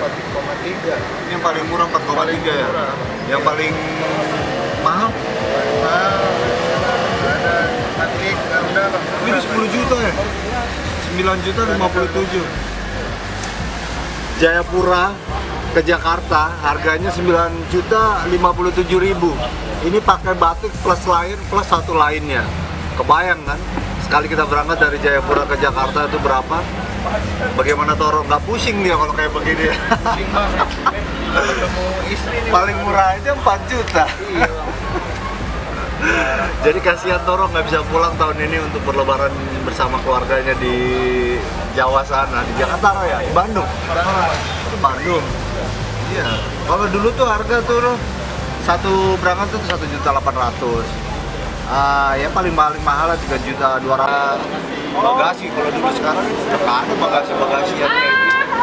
4,3. Ini yang paling murah 4,3 ya? Yang paling mahal? Ada Atlet, udah lah. Ini 10 juta ya? 9 juta 57. Jayapura ke Jakarta harganya 9 juta 57.000. Ini pakai batik plus lain plus satu lainnya. Kebayang kan? Sekali kita berangkat dari Jayapura ke Jakarta itu berapa? Bagaimana Toro? Nggak pusing dia kalau kayak begini. Ketemu istri nih. Paling murah aja 4 juta. Iya. Jadi kasihan Toro nggak bisa pulang tahun ini untuk berlebaran bersama keluarganya di Jawa sana, di Jakarta ya, di Bandung. Di Bandung. Iya. Kalau dulu tuh harga tuh satu berangkat tuh 1.800.000. Ya paling mahal lah 3.200.000. Bagasi kalau dulu, sekarang udah nggak ada bagasi yang kayak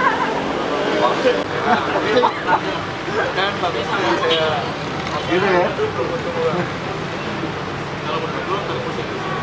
gitu. Dan bagus saya Gitu ya.